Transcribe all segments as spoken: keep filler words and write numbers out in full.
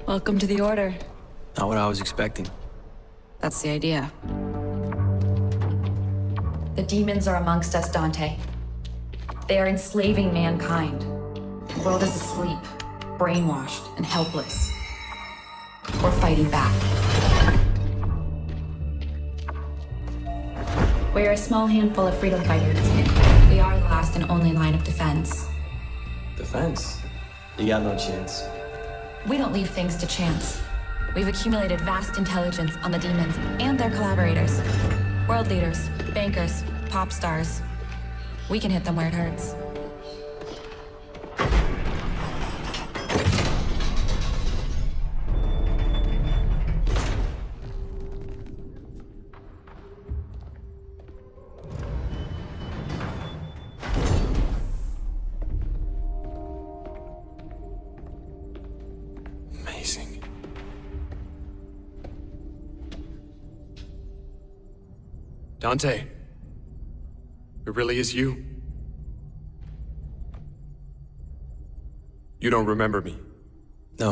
Welcome to the Order. Not what I was expecting. That's the idea. The demons are amongst us, Dante. They are enslaving mankind. The world is asleep, brainwashed, and helpless. We're fighting back. We're a small handful of freedom fighters. We are the last and only line of defense. Defense? You got no chance. We don't leave things to chance. We've accumulated vast intelligence on the demons and their collaborators. World leaders, bankers, pop stars. We can hit them where it hurts. Amazing. Dante, it really is you. You don't remember me. No.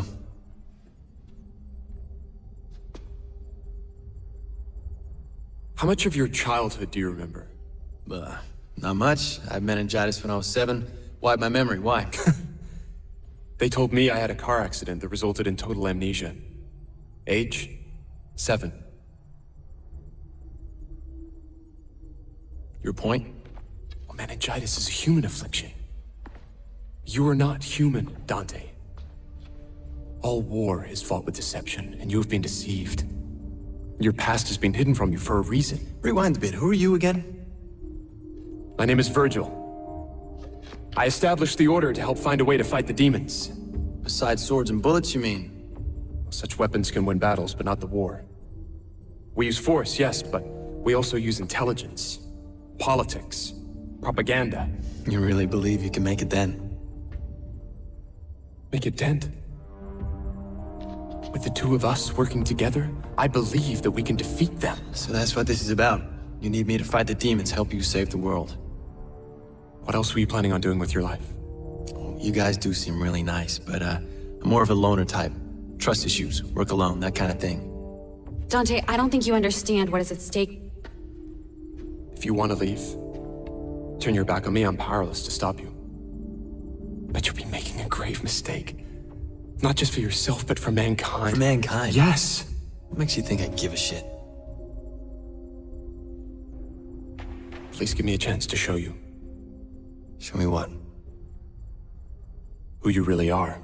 How much of your childhood do you remember? Uh, not much. I had meningitis when I was seven. Wiped my memory. Why? They told me I had a car accident that resulted in total amnesia. Age? Seven. Your point? Well, meningitis is a human affliction. You are not human, Dante. All war is fought with deception, and you have been deceived. Your past has been hidden from you for a reason. Rewind a bit. Who are you again? My name is Virgil. I established the Order to help find a way to fight the demons. Besides swords and bullets, you mean? Such weapons can win battles, but not the war. We use force, yes, but we also use intelligence, politics, propaganda. You really believe you can make it then? Make a dent? With the two of us working together, I believe that we can defeat them. So that's what this is about. You need me to fight the demons, help you save the world. What else were you planning on doing with your life? You guys do seem really nice, but uh, I'm more of a loner type. Trust issues, work alone, that kind of thing. Dante, I don't think you understand what is at stake. If you want to leave, turn your back on me, I'm powerless to stop you. But you'll be making a grave mistake. Not just for yourself, but for mankind. For mankind? Yes! What makes you think I give a shit? Please give me a chance to show you. Show me what? Who you really are.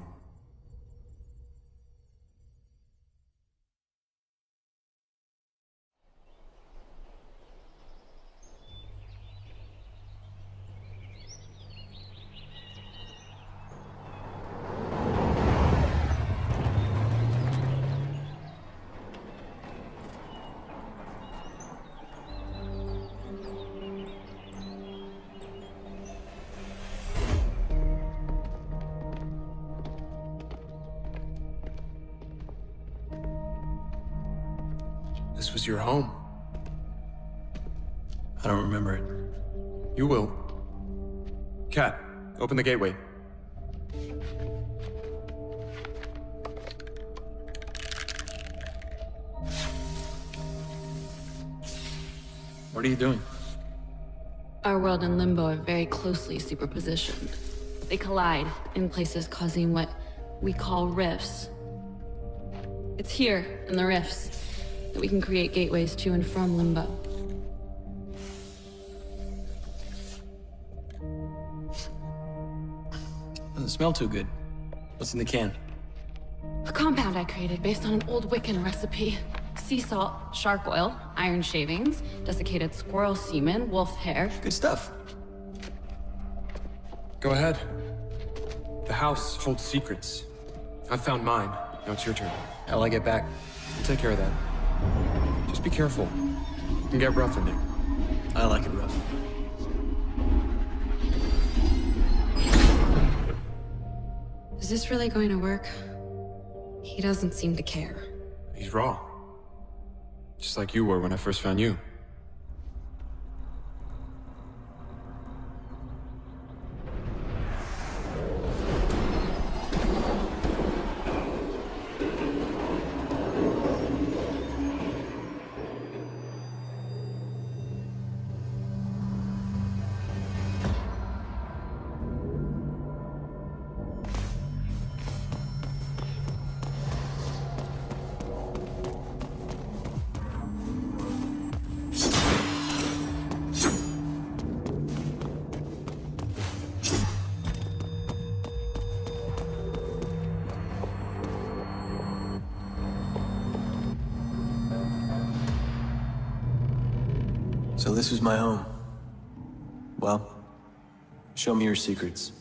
This was your home. I don't remember it. You will. Cat, open the gateway. What are you doing? Our world and Limbo are very closely superpositioned. They collide in places causing what we call rifts. It's here, in the rifts, that we can create gateways to and from Limbo. Doesn't smell too good. What's in the can? A compound I created based on an old Wiccan recipe. Sea salt, shark oil, iron shavings, desiccated squirrel semen, wolf hair. Good stuff. Go ahead. The house holds secrets. I found mine. Now it's your turn. How'll I get back? I'll take care of that. Just be careful. It can get rough in there. I like it rough. Is this really going to work? He doesn't seem to care. He's raw. Just like you were when I first found you. So this is my home. Well, show me your secrets.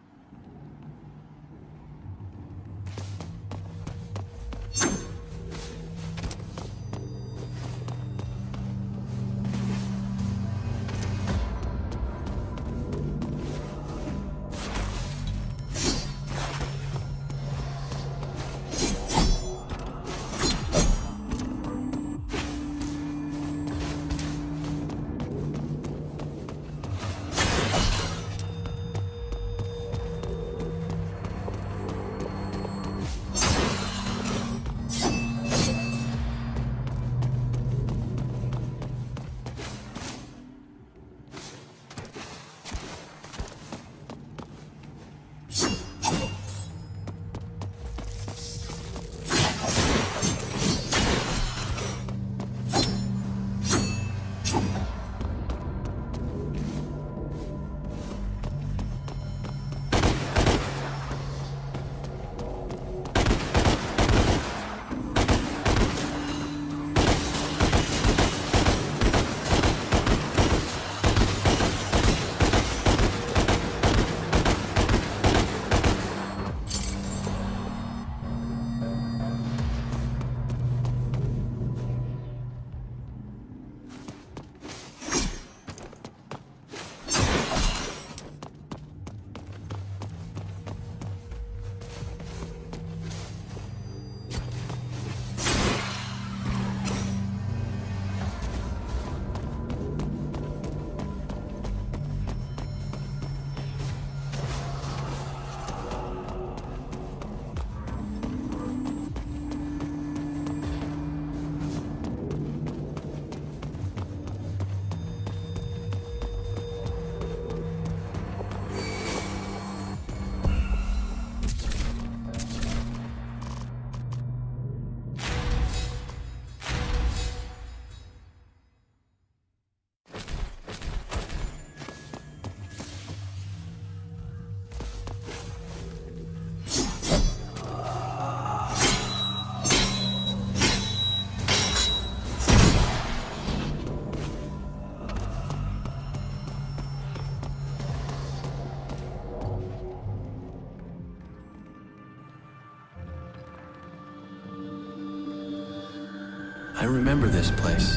I remember this place.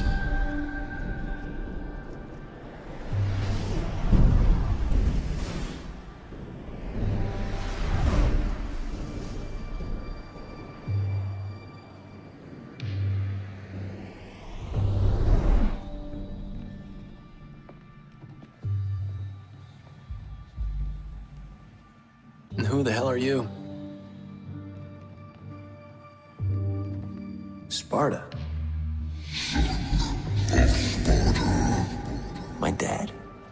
And who the hell are you? Sparta. My dad.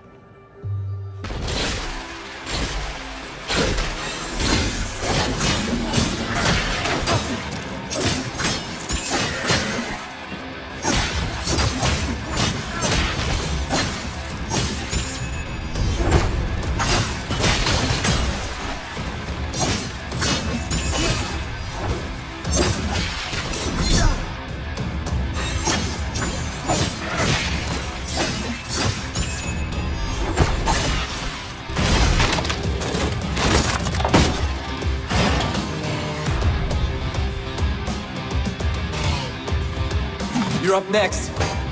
You're up next.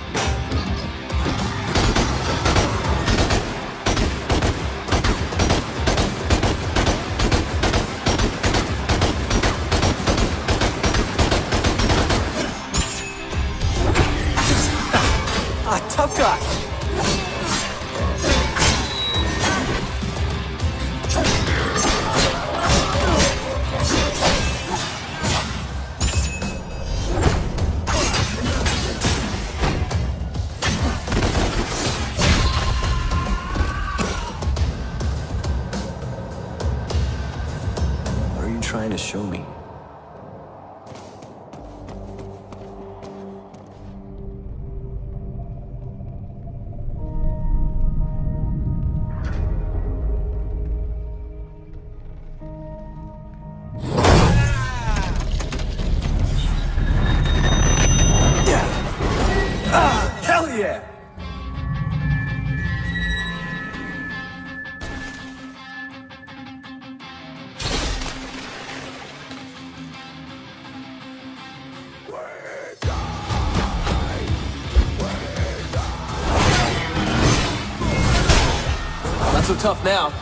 Ah, tough guy. Trying to show me. Yeah. Ah, hell yeah! Not so tough now.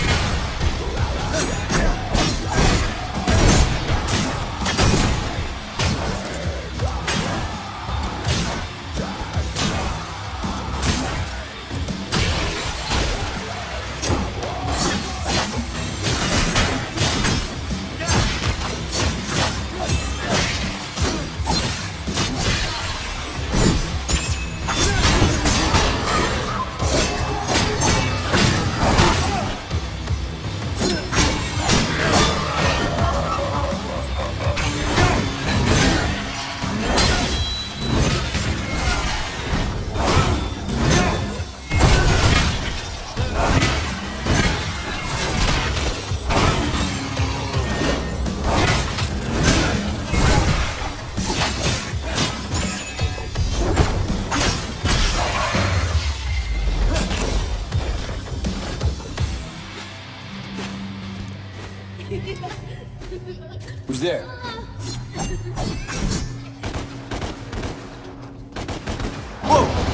Who's there? Whoa!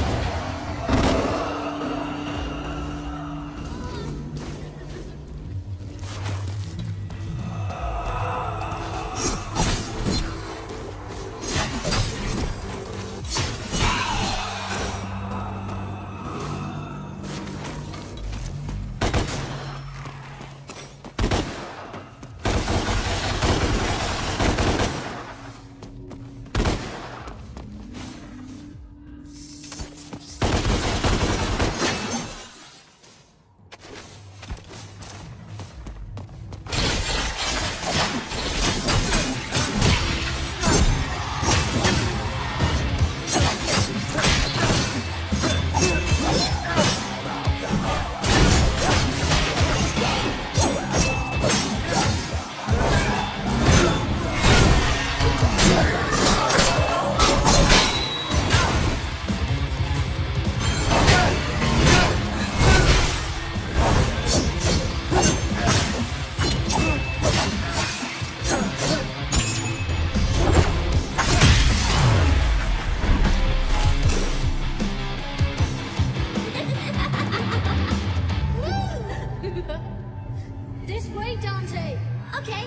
This way, Dante. Okay.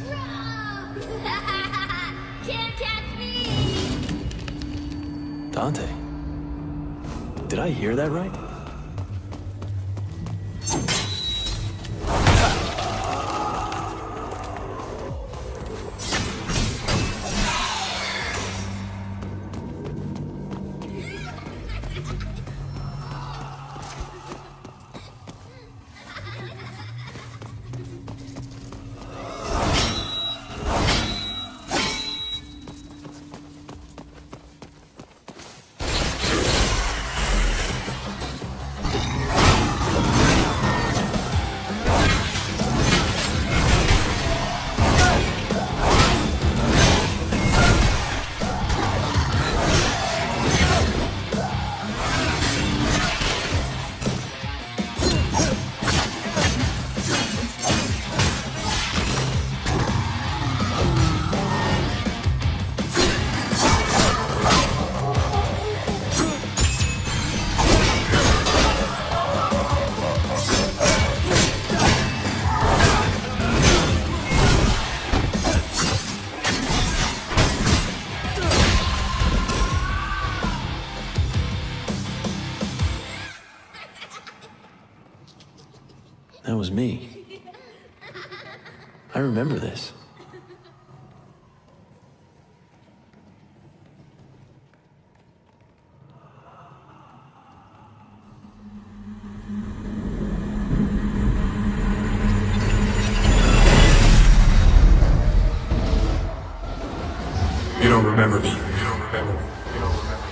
Can't catch me. Dante? Did I hear that right? That was me. I remember this. You don't remember me. You don't remember me. You don't remember me.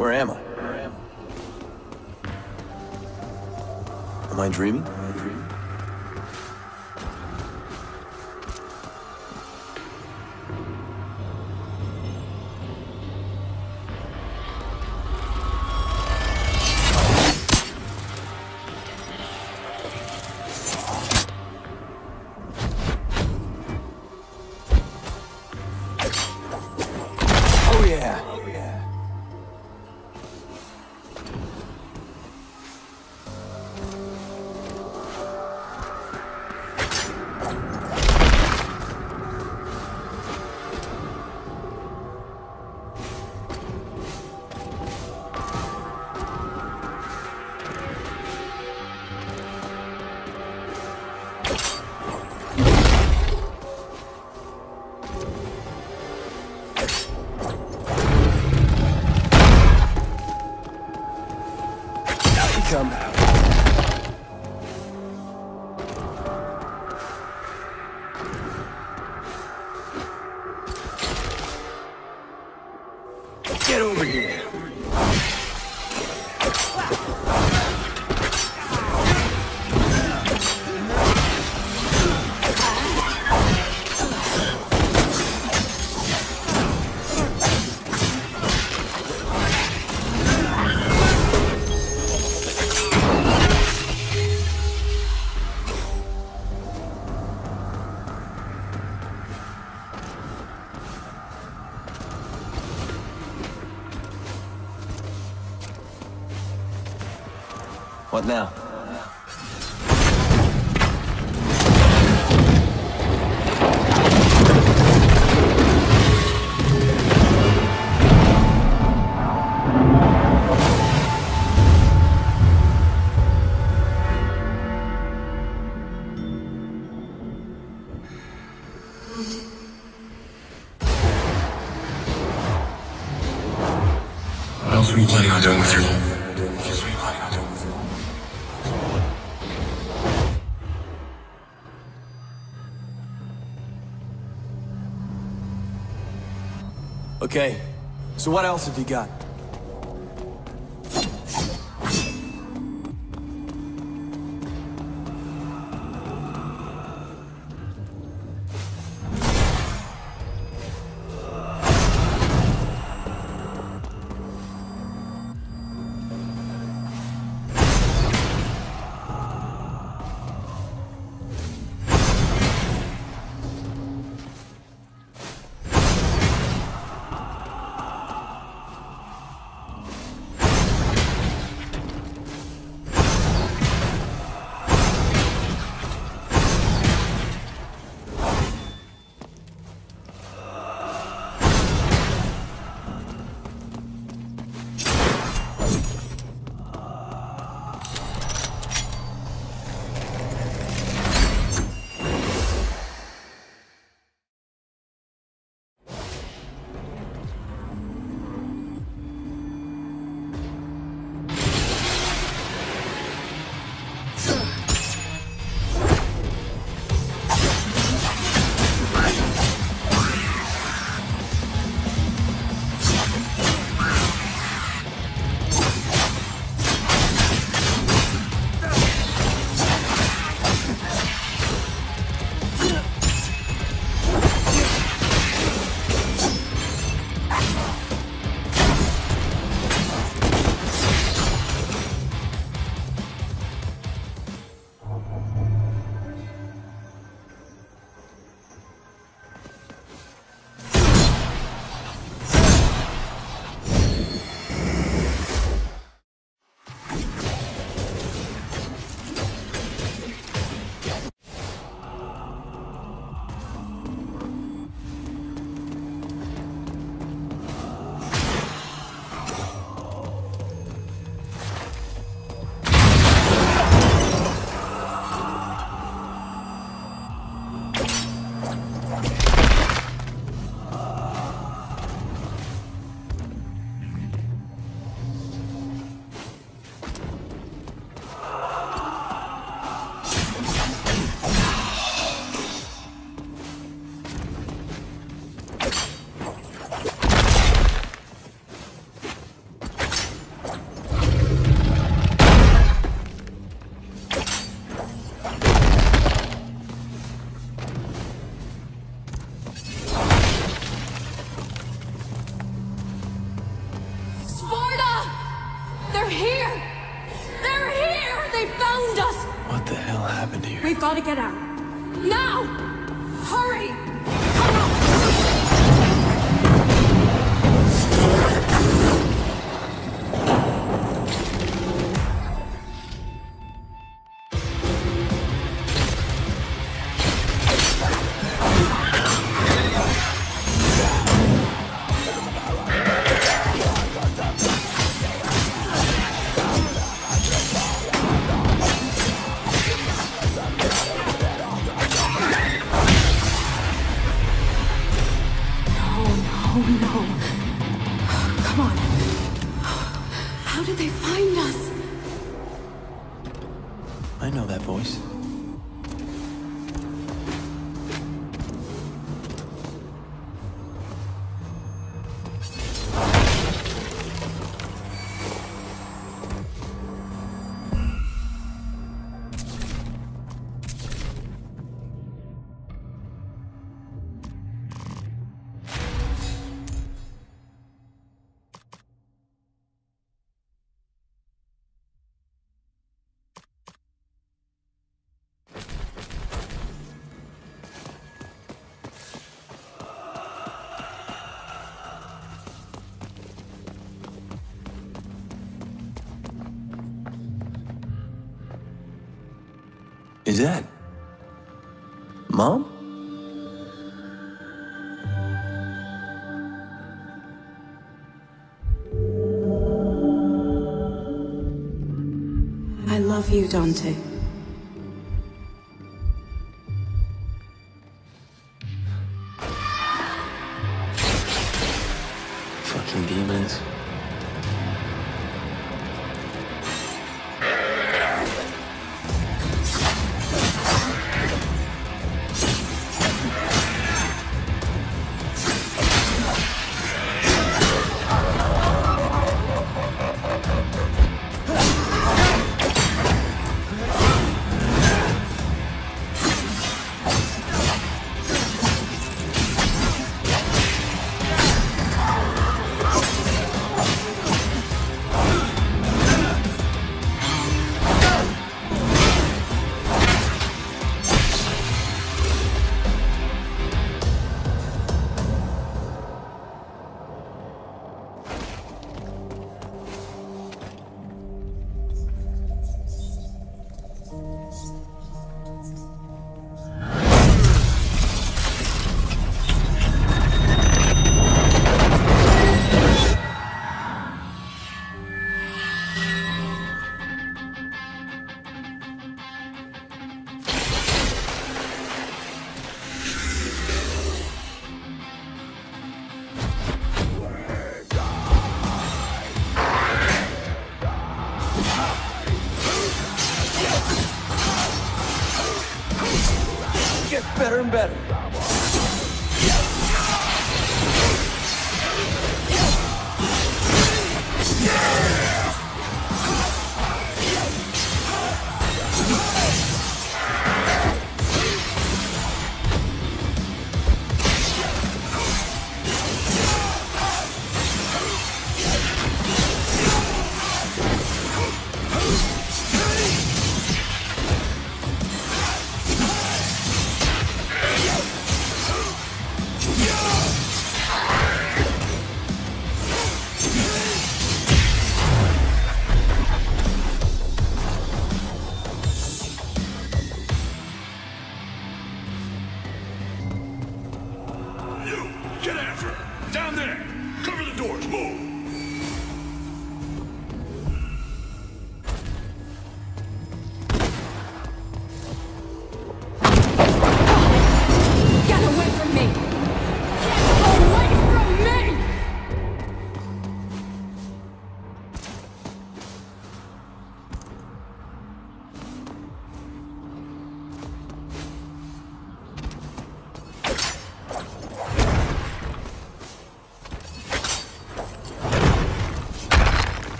Where am I? Am I dreaming? Am I dreaming? Oh yeah. Oh yeah. Come. Get over here. What now? What else were you planning on doing with your... Okay, so what else have you got? the hell happened here? We've got to get out. Now! Hurry! Come on! I know that voice. Is that Mom? I love you, Dante. Fucking demons. Gets better and better.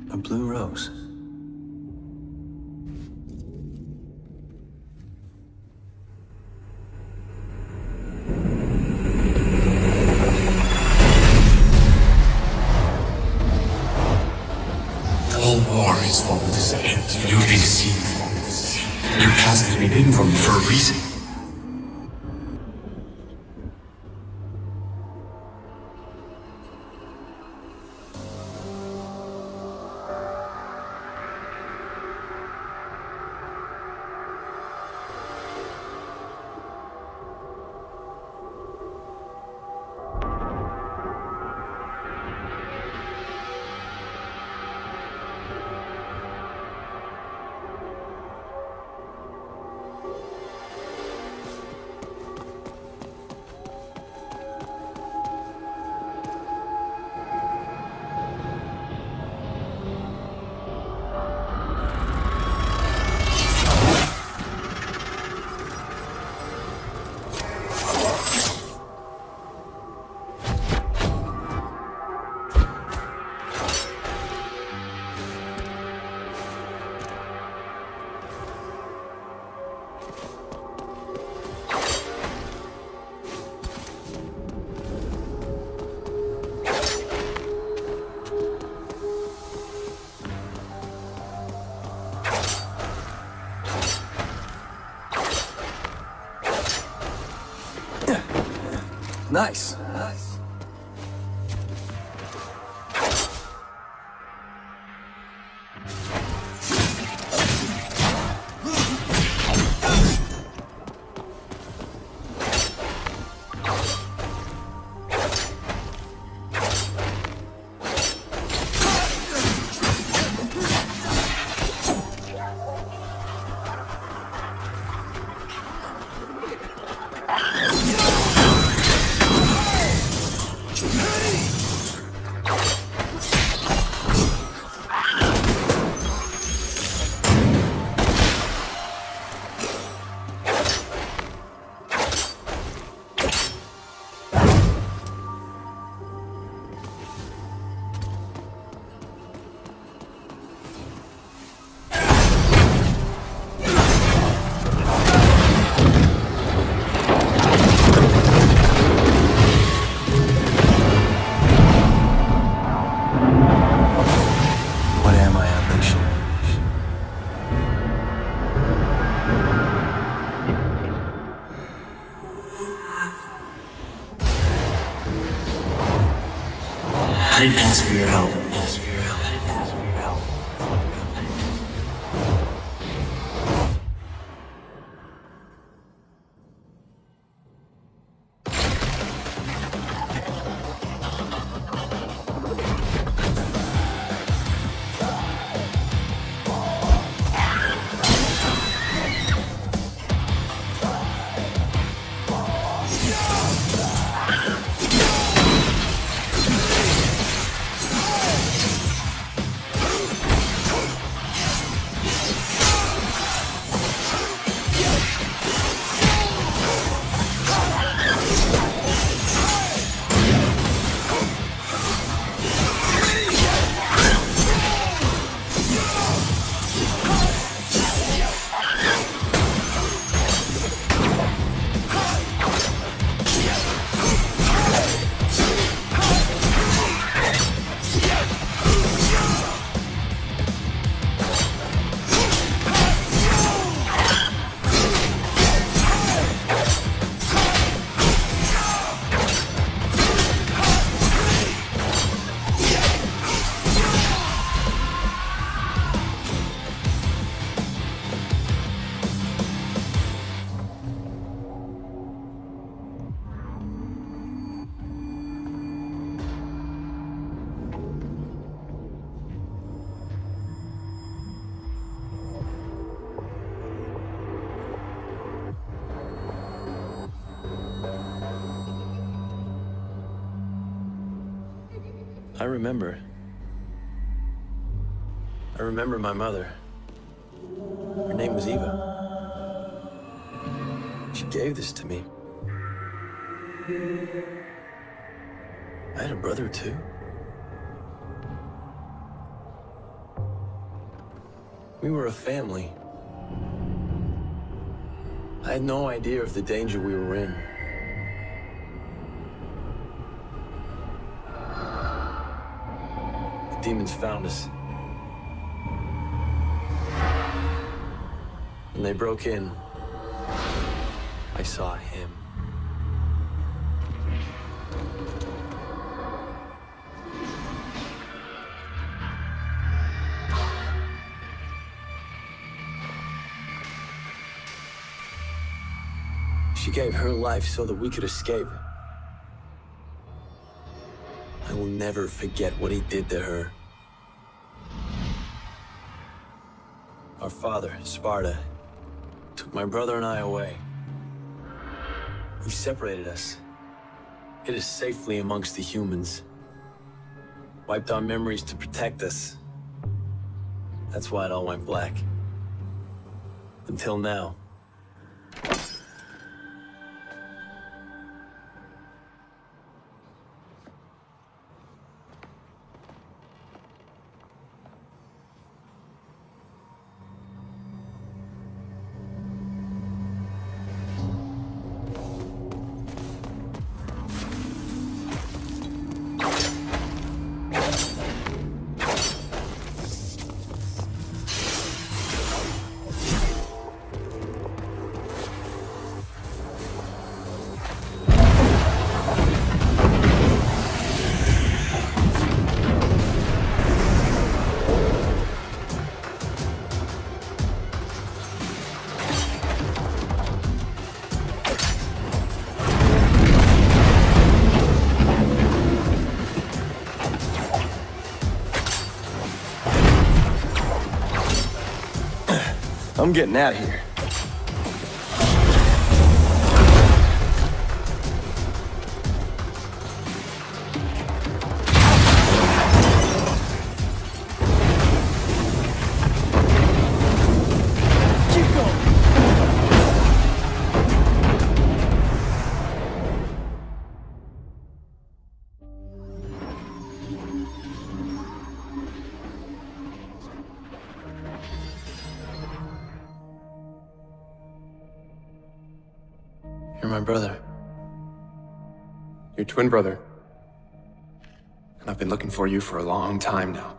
A blue rose. All war is fought with deception. You've been deceived. Your past has been hidden from you for a reason. Nice. Nice. I didn't ask for your help. I remember. I remember my mother. Her name was Eva. She gave this to me. I had a brother too. We were a family. I had no idea of the danger we were in. The demons found us. When they broke in, I saw him. She gave her life so that we could escape. I will never forget what he did to her. Our father, Sparta, took my brother and I away. He separated us, hid us safely amongst the humans, wiped our memories to protect us. That's why it all went black. Until now. I'm getting out of here. Keep going. You're my brother. Your twin brother. And I've been looking for you for a long time now.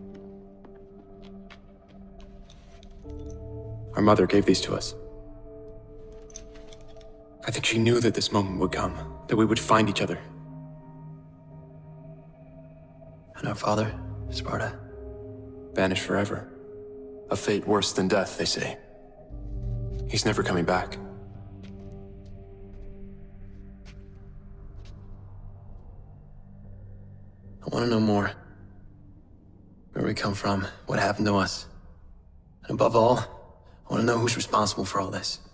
Our mother gave these to us. I think she knew that this moment would come, that we would find each other. And our father, Sparta? Banished forever. A fate worse than death, they say. He's never coming back. I want to know more. Where we come from, what happened to us. And above all, I want to know who's responsible for all this.